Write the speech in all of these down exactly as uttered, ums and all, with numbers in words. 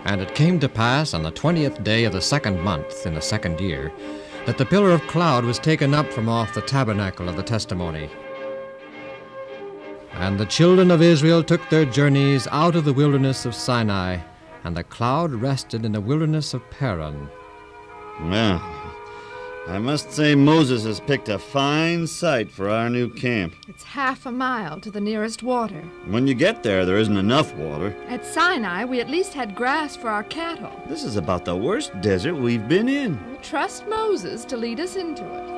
And it came to pass on the twentieth day of the second month in the second year that the pillar of cloud was taken up from off the tabernacle of the testimony. And the children of Israel took their journeys out of the wilderness of Sinai, and the cloud rested in the wilderness of Paran. Well, I must say Moses has picked a fine site for our new camp. It's half a mile to the nearest water. When you get there, there isn't enough water. At Sinai, we at least had grass for our cattle. This is about the worst desert we've been in. We'll trust Moses to lead us into it.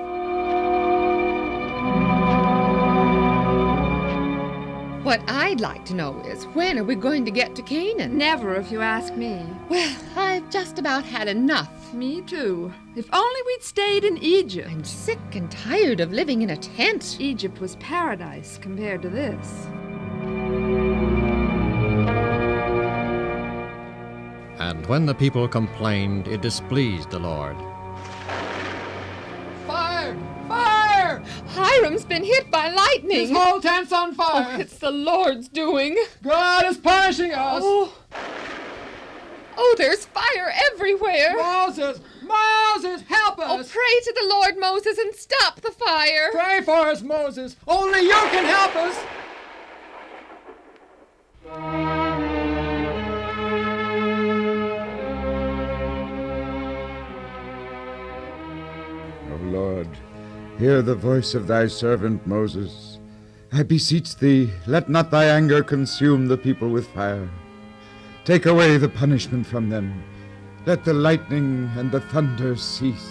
What I'd like to know is, when are we going to get to Canaan? Never, if you ask me. Well, I've just about had enough. Me too. If only we'd stayed in Egypt. I'm sick and tired of living in a tent. Egypt was paradise compared to this. And when the people complained, it displeased the Lord. Fire! Fire! Hiram's been hit by lightning. His whole tent's on fire. Oh, it's the Lord's doing. God is punishing us. Oh. Oh, there's fire everywhere. Moses! Moses, help Oh, us! pray to the Lord, Moses, and stop the fire. Pray for us, Moses. Only you can help us. O Lord, hear the voice of thy servant Moses. I beseech thee, let not thy anger consume the people with fire. Take away the punishment from them. Let the lightning and the thunder cease.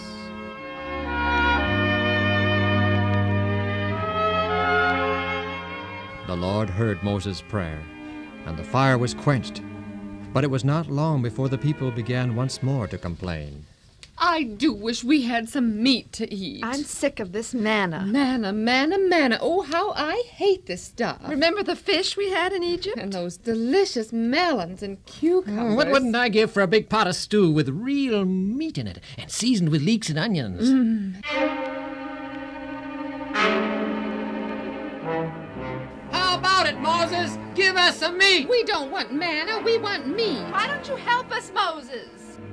The Lord heard Moses' prayer, and the fire was quenched. But it was not long before the people began once more to complain. I do wish we had some meat to eat. I'm sick of this manna. Manna, manna, manna. Oh, how I hate this stuff. Remember the fish we had in Egypt? And those delicious melons and cucumbers. What wouldn't I give for a big pot of stew with real meat in it and seasoned with leeks and onions? Mm. How about it, Moses? Give us some meat. We don't want manna, we want meat. Why don't you help us, Moses?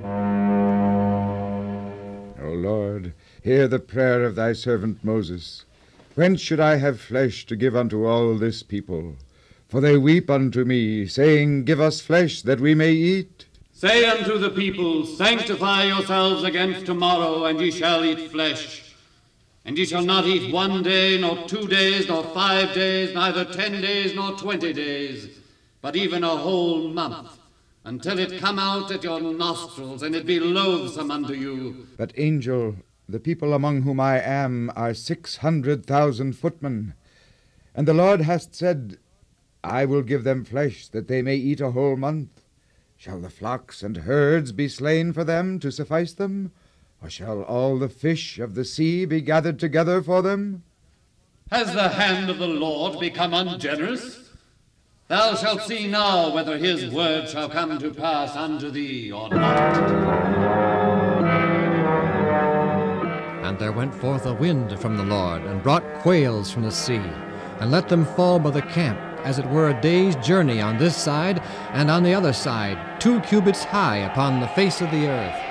O Lord, hear the prayer of thy servant Moses. Whence should I have flesh to give unto all this people? For they weep unto me, saying, Give us flesh that we may eat. Say unto the people, Sanctify yourselves against tomorrow, and ye shall eat flesh. And ye shall not eat one day, nor two days, nor five days, neither ten days, nor twenty days, but even a whole month, until it come out at your nostrils, and it be loathsome unto you. But, angel, the people among whom I am are six hundred thousand footmen. And the Lord hath said, I will give them flesh, that they may eat a whole month. Shall the flocks and herds be slain for them to suffice them? Or shall all the fish of the sea be gathered together for them? Has the hand of the Lord become ungenerous? Thou shalt see now whether his word shall come to pass unto thee or not. And there went forth a wind from the Lord, and brought quails from the sea, and let them fall by the camp, as it were a day's journey on this side, and on the other side, two cubits high upon the face of the earth.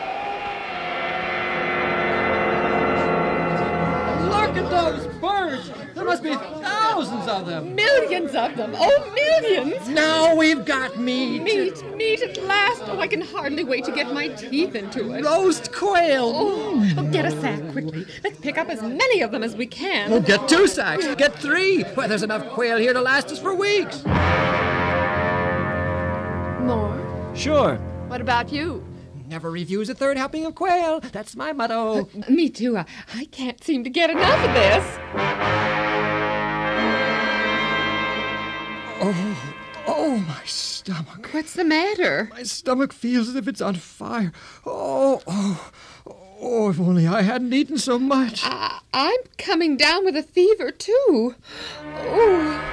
Look at those birds. There must be thousands of them. Millions of them. Oh, millions. Now we've got meat. Meat, meat at last. Oh, I can hardly wait to get my teeth into it. Roast quail. Oh, oh, get a sack quickly. Let's pick up as many of them as we can. Oh, get two sacks. Get three. Why, there's enough quail here to last us for weeks. More? Sure. What about you? Never refuse a third helping of quail. That's my motto. Uh, me too. I, I can't seem to get enough of this. Oh, oh, my stomach. What's the matter? My stomach feels as if it's on fire. Oh, oh, oh, if only I hadn't eaten so much. I, I'm coming down with a fever, too. Oh.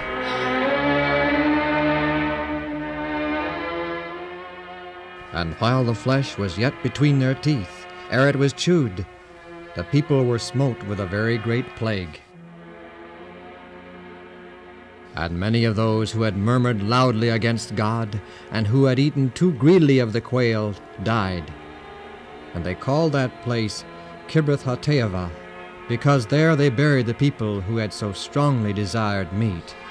And while the flesh was yet between their teeth, ere it was chewed, the people were smote with a very great plague. And many of those who had murmured loudly against God, and who had eaten too greedily of the quail, died. And they called that place Kibroth-Hattaavah, because there they buried the people who had so strongly desired meat.